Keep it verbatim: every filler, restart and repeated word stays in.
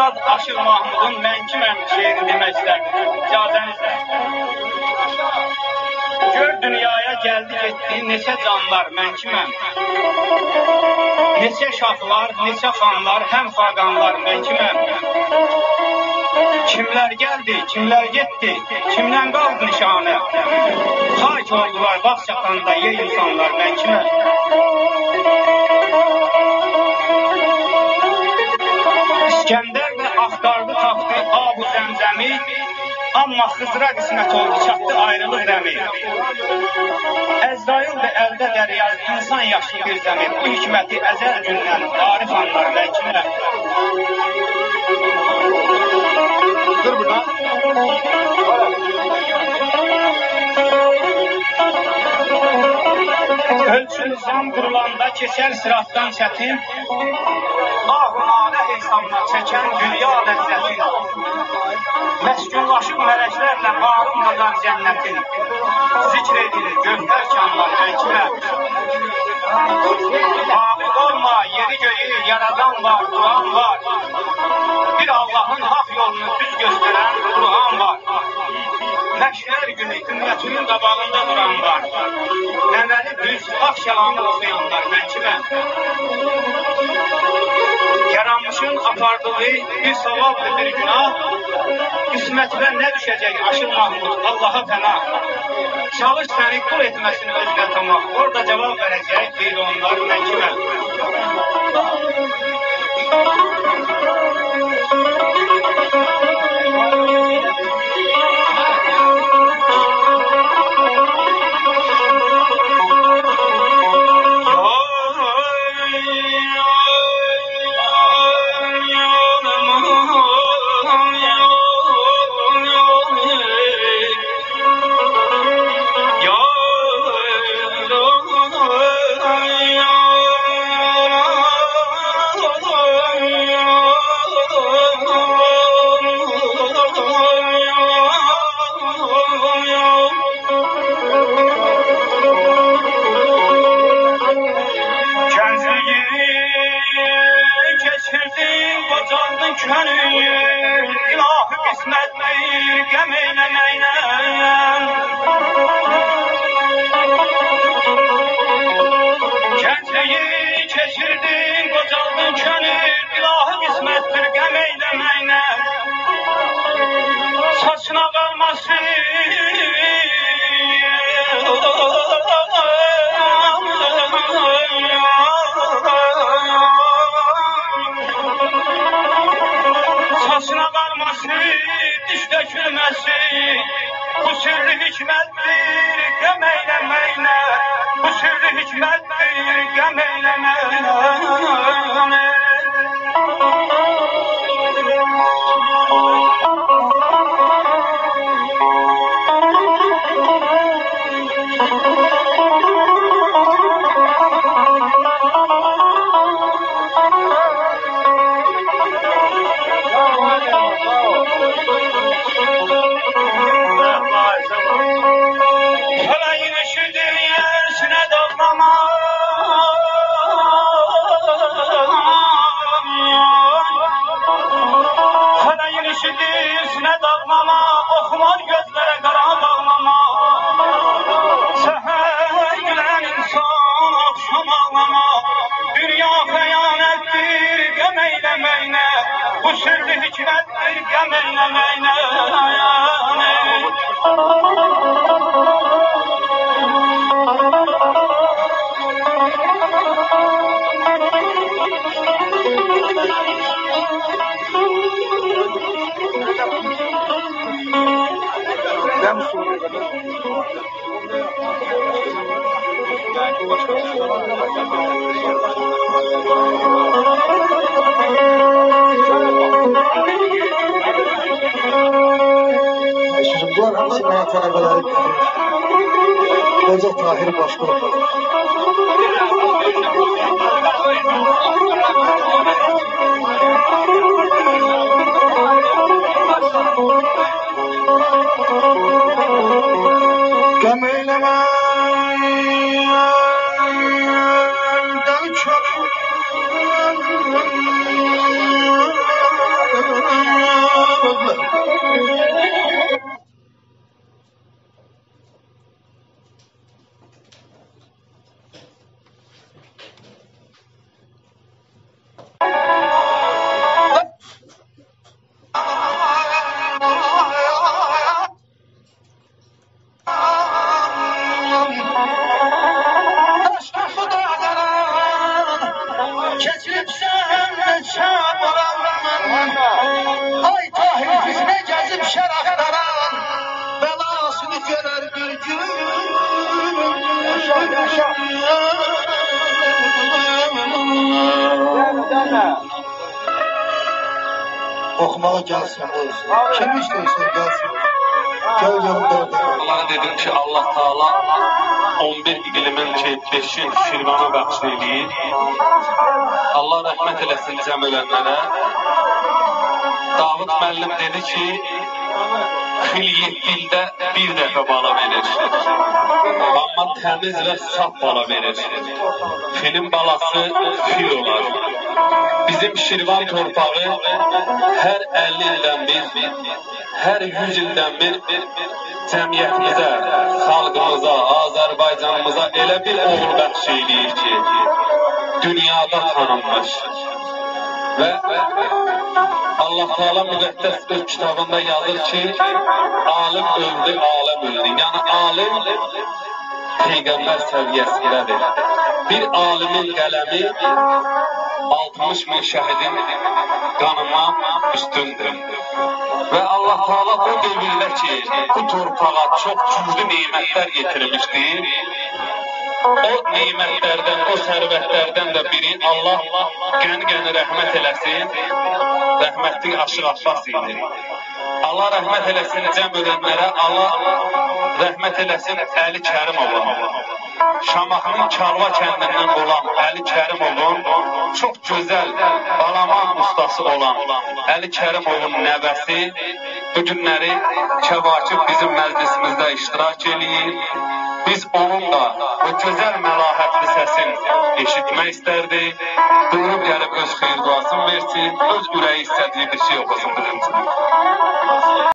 Ustad Aşır Mahmudun Mən Kiməm şeirini demək istərdim. İcazənizlə. Gör dünyaya gəldi getdi neçə canlar mən kiməm. Neçə şahlar, neçə xanlar, həm xaqanlar mən kiməm. Kimlər gəldi, kimlər getdi, kimdən qaldı nişanə. Xak oldular vaxt çatanda yer insanlar mən kiməm. İskəndər də axtardı tapdı Abu Zəmzəmi, amma Xızıra qismət oldu çatdı ayrılıq rəmi. Əzrail də əldə dəryaz insan yaşlı bir zəmi, bu hikməti əzəl gündən Arif anlar mən kiməm. Dur burada. Ölçün zam qurulanda keçər sıratdan çətin, ah-ı-nalə hesabına çəkən dünya ləzzətin. Məskunlaşıb mələklərlə barın qadar cənnətin. Zikr edilir gözlər kanlar mən kiməm. Abi olma, yeri göyü yaradan var, duran var. Bir Allah'ın hak yolunu düz gösteren Kur'an var. Məşər günü ümmətinin qabağında duran var. Nəməli düz hak kəlamı oxuyanlar mən kiməm. Yaranmışın apardığı bir savablı bir günah, qismətinə nə düşəcək Aşır Mahmud Allaha fənah. Çalış səni qul etməsin özünə tamah, orada cavab verəcək deyil onlar mən kiməm. Bunlar hamısı mənə tələbələri Qoca Tahir Başqorov. Qəm eyləmədən könül Ay Tahir Füzne gezip şeraftaran belasını görer bir gün. Yaşa, yaşa. Okumağa gelsin buyursun. Kim istiyorsa gelsin. Gel yanımda. Allah dedim ki Allah Teala on bir iqlimin ki beşin Şirvana bəxş eləyir. Allah rəhmət eləsin cəm ölənlərə. Davud müəllim dedi ki, fil yeddi ildə bir dəfə bala verir. Amma təmiz və saf bala verir. Filin balası fil olar. Bizim Şirvan torpağı hər əlli ildən bir, hər yüz ildən bir cəmiyyətimizə, xalqımıza, Azərbaycanımıza elə bir oğul bəxş eləyir ki, dünyada tanınmış. Və Allah Teala müqəddəs öz kitabında yazır ki, alim öldü, aləm öldü. Yəni alim Peyğəmbər səviyyəsindədir. Bir alimin qələmi altmış min şəhidin qanından üstündür. Və Allah Teala o dövrdə ki, bu torpağa çox güclü neymətlər getirmişdir. O neymətlərdən, o sərvətlərdən də biri Allah qəni-qəni rəhmət eləsin, rəhmətli Aşıq Abbas idi. Allah rəhmət eləsin cəm ölənlərə, Allah rəhmət eləsin Əli Kərimovun. Şamaxının Karva kəndindən olan Əli Kərimovun çox gözəl balaman ustası olan Əli Kərimovun nəvəsi bu günləri Kəvakib bizim məclisimizdə iştirak eləyir. Biz onun da o gözəl məlahətli səsini eşitmək istərdik. Buyurub gəlib öz xeyir duasını versin, öz ürəyi istədiyi bir şey oxusun bizim üçün.